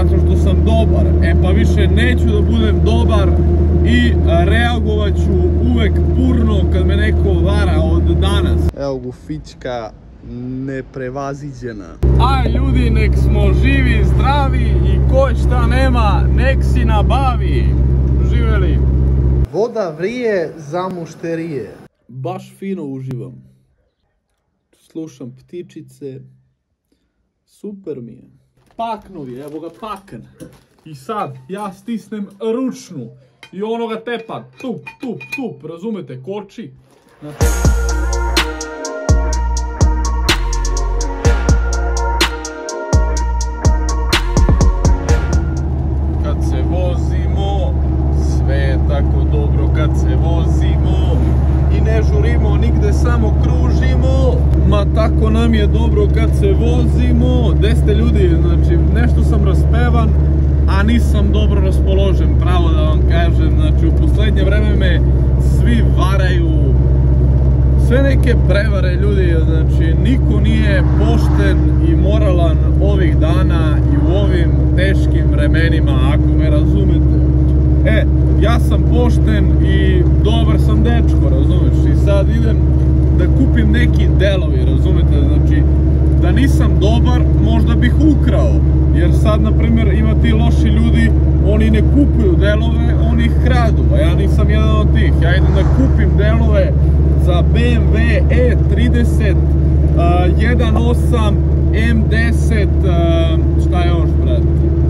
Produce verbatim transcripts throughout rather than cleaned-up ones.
zato što sam dobar. E pa više neću da budem dobar i reagovat ću uvek burno kad me neko vara od danas. Evo gufićka neprevaziđena. Aj ljudi, nek smo živi, zdravi i ko šta nema, nek si nabavi. Živeli. Voda vrije za mušterije. Baš fino uživam. Slušam ptičice. Super mi je. Paknovi, evo ga pakan. I sad ja stisnem ručnu i ono ga tepa tup, tup, tup, razumete, koči. Znači... Kad se vozimo, sve je tako dobro kad se vozimo i ne žurimo, nigde samo kružimo. Ma tako nam je dobro kad se vozimo. Gde ste ljudi, znači nešto sam raspevan, a nisam dobro raspoložen, pravo da vam kažem. Znači u poslednje vreme me svi varaju, sve neke prevare ljudi, znači niko nije pošten i moralan ovih dana i u ovim teškim vremenima, ako me razumete. E, ja sam pošten i dobar sam dečko, razumeš, i sad idem da kupim neki delovi, razumete, znači da nisam dobar možda bih ukrao, jer sad na primjer ima ti loši ljudi, oni ne kupuju delove, oni ih kradu, a ja nisam jedan od tih. Ja idem da kupim delove za B M W E trideset, jedan osam, M deset, šta još brat,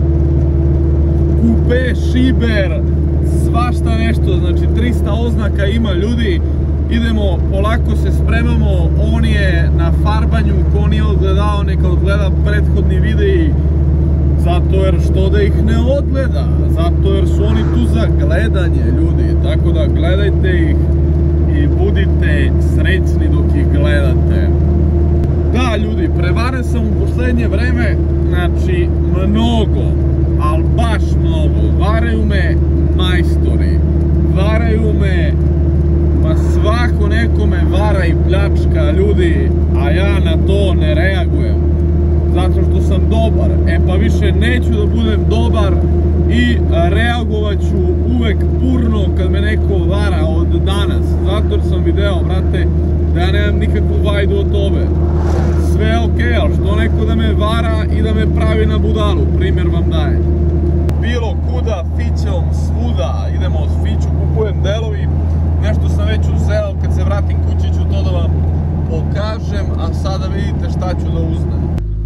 kupe, šiber, svašta nešto, znači trista oznaka ima ljudi. Idemo, polako se spremamo, on je na farbanju, ko nije odgledao neka odgleda prethodni videi, zato jer što da ih ne odgleda, zato jer su oni tu za gledanje ljudi, tako da gledajte ih i budite srećni dok ih gledate. Da ljudi, prevaren sam u poslednje vreme, znači mnogo, ali baš mnogo, varaju me majstori, varaju me, ma svako nekome vara i pljačka ljudi, a ja na to ne reagujem, zato što sam dobar. E pa više neću da budem dobar i reagovat ću uvek burno kad me neko vara od danas, zato jer sam video, brate, da ja nemam nikakvu vajdu od tobe. Sve je okej, ali što neko da me vara i da me pravi na budalu, primjer vam daje. Bilo kuda, fićom, svuda, idemo s fiću, kupujem delovi, nešto sam već uzeo, kad se vratim kući ću to da vam pokažem, a sada vidite šta ću da uzmem.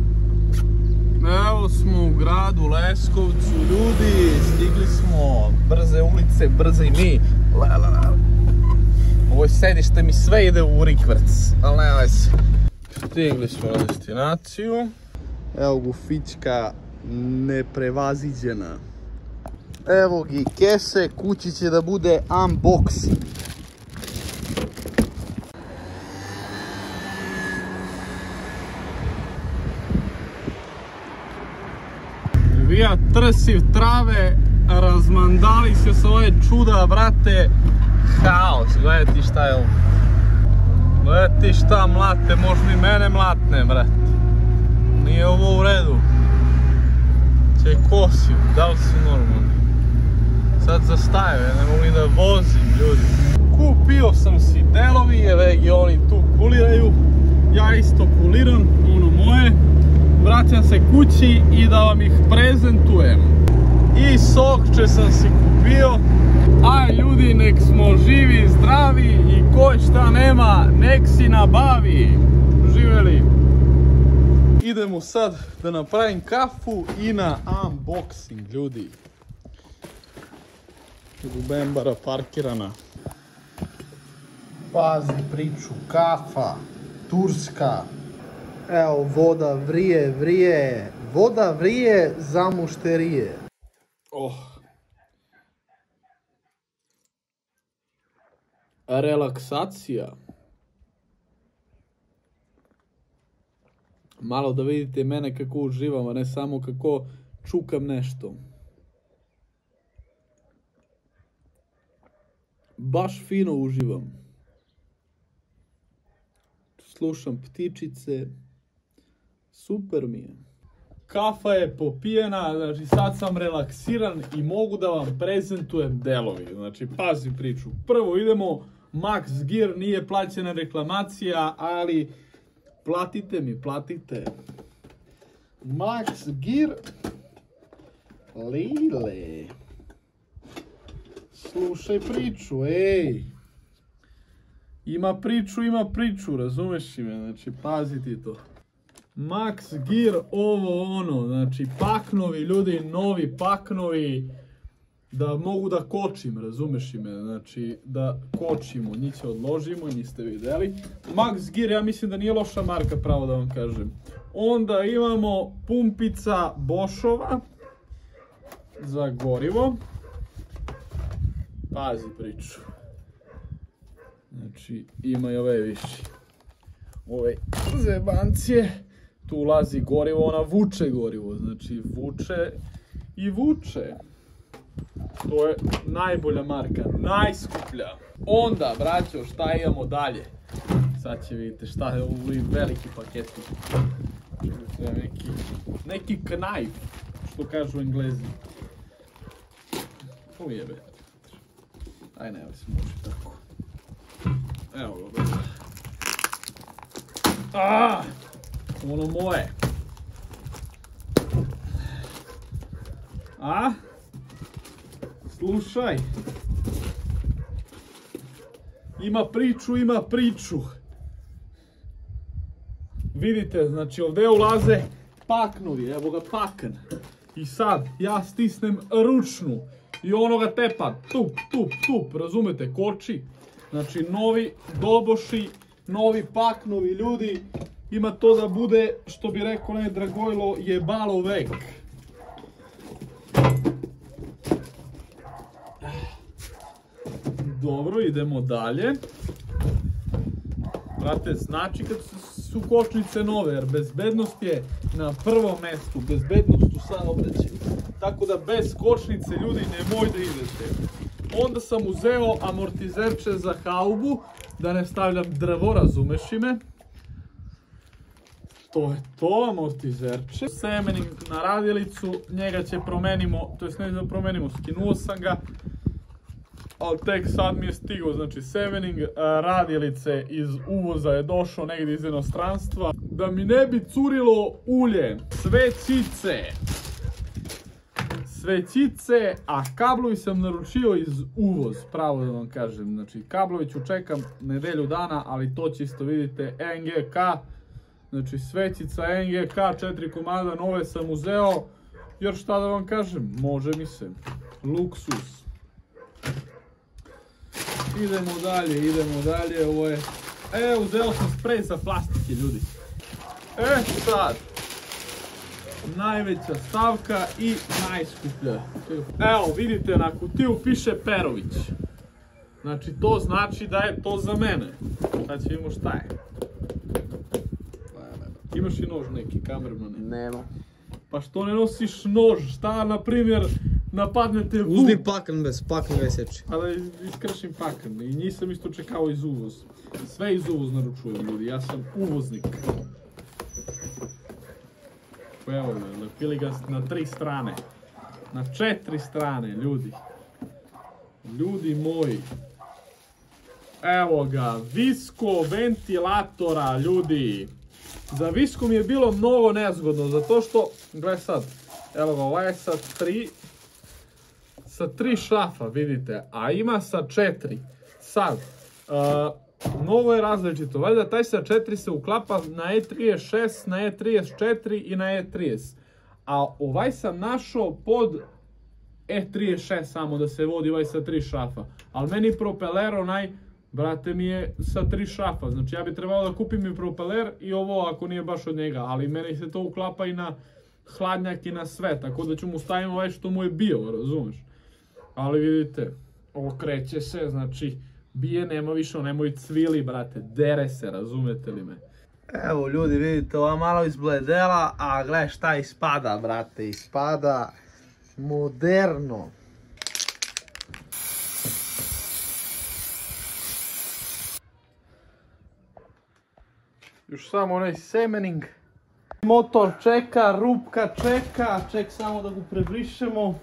Evo smo u gradu Leskovcu, ljudi, stigli smo, brze ulice, brze i mi. Ovo sedište mi sve ide u rikvrc, ali ne veze. Stigli smo na destinaciju. Evo gufićka neprevaziđena. Evo gi kese, kući će da bude unboxing. Ja trsiv trave, razmandali se s ove čuda, brate, haos. Gledaj ti šta je ovo. Gledaj ti šta mlate, možda i mene mlatne, brate. Nije ovo u redu. Če kosim, da li si normalni? Sad zastaje, ja ne mogu ni da vozim, ljudi. Kupio sam si delovi, evo oni tu kuliraju. Ja isto kuliram, ono moje. Vraćam se kući i da vam ih prezentujem. I sokče sam si kupio. Aj ljudi, nek smo živi, zdravi i ko šta nema, nek si nabavi. Živeli. Idemo sad da napravim kafu i na unboxing, ljudi. Gubembara parkirana. Pazi priču, kafa, turska. Evo, voda vrije, vrije, voda vrije za mušterije. Oh. Relaksacija. Malo da vidite mene kako uživam, a ne samo kako čukam nešto. Baš fino uživam. Slušam ptičice. Super mi je. kafa je popijena, znači sad sam relaksiran i mogu da vam prezentujem delovi. Znači, pazi priču. Prvo idemo, Max Gear, nije plaćena reklamacija, ali platite mi, platite. Max Gear Lile. Slušaj priču, ej. Ima priču, ima priču, razumeš me, znači pazi ti to. Max Gear, ovo ono, znači paknovi, ljudi, novi paknovi, da mogu da kočim, razumeš me, znači da kočimo, njih će odložimo, njih ste vidjeli. Max Gear, ja mislim da nije loša marka, pravo da vam kažem. Onda imamo pumpica Boschova za gorivo. Pazi priču. Znači, ima i ove viši. Ove zebancije. Tu ulazi gorivo, ona vuče gorivo. Znači, vuče i vuče. To je najbolja marka, najskuplja. Onda, braćo, šta imamo dalje? Sad će vidite šta je ovi veliki paketi. Neki, neki knajf, što kažu Englezi. Ujebe. Aj, ne, ali se može tako. Evo ga, brzo. Aaaa! Ono moje. A? Slušaj. Ima priču, ima priču. Vidite, znači ovdje ulaze paknovi, evo ga pakan. I sad ja stisnem ručnu i ono ga tepa, tup, tup, tup, razumete, koči. Znači novi doboši, novi paknovi, ljudi. Ima to da bude, što bi rekao ne Dragojlo, jebalo vek. Dobro, idemo dalje. Brate, znači kad su kočnice nove, jer bezbednost je na prvom mjestu, bezbednost u saobraćaju. Tako da bez kočnice, ljudi, nemoj da idete. Onda sam uzeo amortizerče za haubu, da ne stavljam drvo, razumeš me. To je to, amortizerče. Semening na radilicu, njega će promenimo, to jest ne da promenimo, skinuo sam ga. Ali tek sad mi je stigao, znači semening radilice iz uvoza je došao negdje iz inostranstva. Da mi ne bi curilo ulje, svećice. Svećice, a kablovi sam naručio iz uvoz, pravo da vam kažem. Znači kablovi ću čekam nedelju dana, ali to čisto vidite, N G K. Znači svećica N G K, četiri komada nove sam uzeo. Jer šta da vam kažem, može mi se. Luksus. Idemo dalje, idemo dalje, ovo je... E, uzeo sam sprej za plastike, ljudi. E, sad. Najveća stavka i najskuplja. Evo, vidite, na kutiju piše Perović. Znači, to znači da je to za mene. Sad ćemo vidimo šta je. Imaš i nož neki, kamermane? Nema. Pa što ne nosiš nož? Šta, na primjer, napadnete vuk? Uzmi pakan bez, pakan ga seči. Pa da iskršim pakan. I njih sam isto čekao iz uvoz. Sve iz uvoz naručujem, ljudi. Ja sam uvoznik. Evo ga, lepili ga na tri strane. Na četiri strane, ljudi. Ljudi moji. Evo ga, visko ventilatora, ljudi. Za viskom je bilo mnogo nezgodno, zato što, gledaj sad, evo ga, ovaj je sa tri, sa tri šafa, vidite, a ima sa četiri. Sad, uh, mnogo je različito, valjda taj sa četiri se uklapa na E trideset šest, na E trideset četiri i na E trideset. A ovaj sam našao pod E trideset šest samo da se vodi ovaj sa tri šafa. Ali meni propeler onaj, brate, mi je sa tri šafa, znači ja bi trebalo da kupim i propeler i ovo ako nije baš od njega, ali meni se to uklapa i na hladnjak i na sve, tako da ću mu staviti ovaj što mu je bio, razumeš? Ali vidite, okreće se, znači bije, nema više, nemoj cvili, brate, dere se, razumete li me? Evo ljudi, vidite, ova malo izbledela, a gledaj šta ispada, brate, ispada moderno. Još samo onaj semening Motor čeka, rupka čeka, ček samo da ga prebrišemo.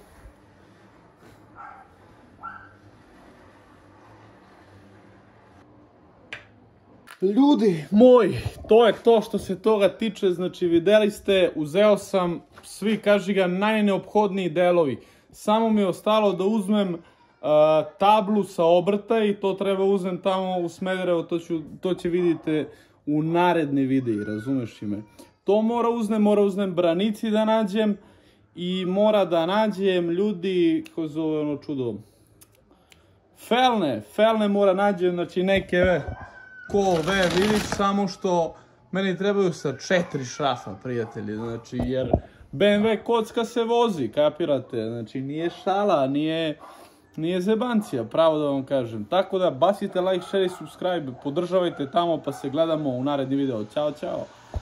Ljudi moji, to je to što se toga tiče, znači videli ste, uzeo sam svi, kaži ga, najneophodniji delovi. Samo mi je ostalo da uzmem uh, tablu sa obrta i to treba uzmem tamo u Smederevo, to, ću, to će vidite u naredni videi, razumeš ime. To mora uzmem, mora uzmem branici da nađem i mora da nađem ljudi, ko zove ono čudo, felne, felne mora nađem, znači neke ko ove vidiš, samo što meni trebaju sa četiri šrafa, prijatelji, znači jer B M W kocka se vozi, kapirate, znači nije šala, nije, nije zebancija, pravo da vam kažem. Tako da bacite like, share i subscribe, podržavajte tamo pa se gledamo u naredni video. Ćao, ćao!